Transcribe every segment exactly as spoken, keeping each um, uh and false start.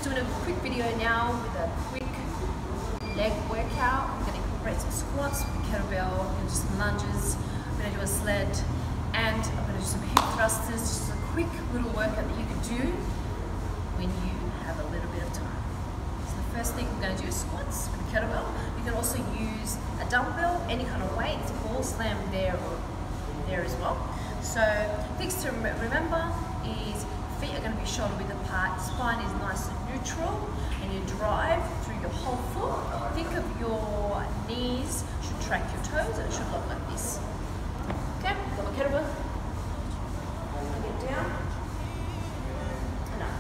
doing a quick video now with a quick leg workout. I'm going to incorporate some squats with the kettlebell, I'm going to do some lunges, I'm going to do a sled, and I'm going to do some hip thrusters. Just a quick little workout that you can do when you have a little bit of time. So the first thing we're going to do is squats with the kettlebell. You can also use a dumbbell, any kind of weight, it's a ball slam there or there as well. So things to remember is feet are going to be shoulder width apart, spine is nice and neutral, and you drive through your whole foot. Think of your knees should track your toes and it should look like this. Okay, got my kettlebell. Get down. And up.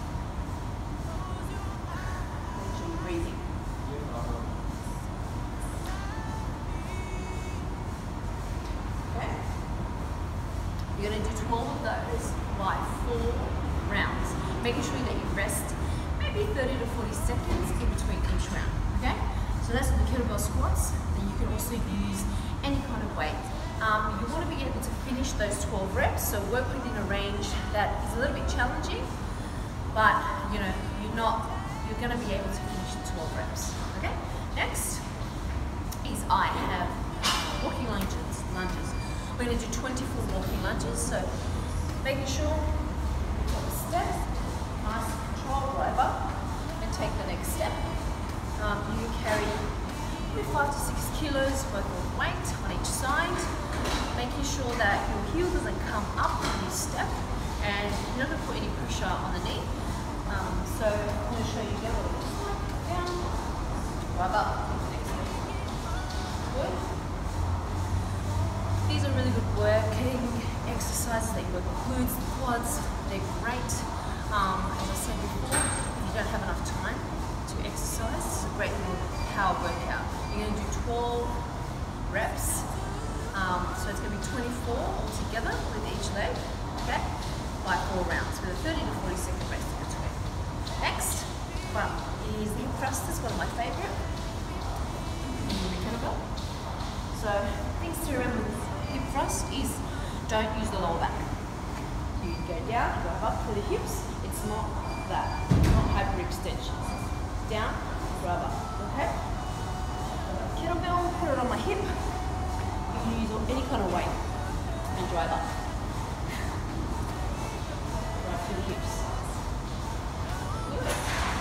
Make sure you're breathing. Okay. You're going to do twelve of those by four rounds, making sure that you rest maybe thirty to forty seconds in between each round. Okay, so that's the kettlebell squats. And you can also use any kind of weight. Um, you want to be able to finish those twelve reps, so work within a range that is a little bit challenging, but you know you're not you're going to be able to finish the twelve reps. Okay, next is I have walking lunges. lunges. We're going to do twenty-four walking lunges, so making sure you take a step, nice control, drive up, and take the next step. Um, you carry maybe five to six kilos worth of weight on each side, making sure that your heel doesn't come up when you step, and you're not going to put any pressure on the knee. Um, so I'm going to show you again what it looks like. Down, drive up, take the next step. Good. These are really good working exercises that you work the glutes, the quads. They're great. Um, as I said before, if you don't have enough time to exercise, this is a great little power workout. You're going to do twelve reps. Um, so it's going to be twenty-four altogether with each leg, okay, by four rounds with a thirty to forty second rest in between. Next one is the hip thrusters, one of my favourite. Kettlebell. So things to remember with hip thrust is don't use the lower back. You go down, drive up for the hips. It's not that, not hyperextension. Down, drive up. Okay? Kettlebell, put it on my hip. You can use any kind of weight and drive up. Drive through the hips. Good.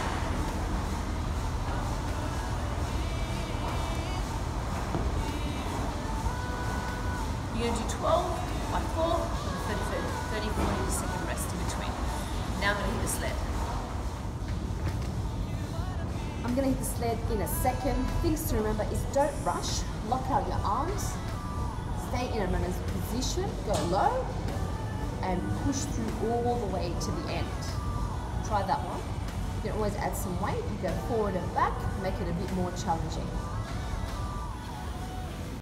You're going to do twelve by four with a thirty to forty second rest in between. Now I'm going to hit the sled. I'm going to hit the sled in a second. Things to remember is don't rush, lock out your arms, stay in a runner's position, go low, and push through all the way to the end. Try that one. You can always add some weight, you go forward and back, make it a bit more challenging.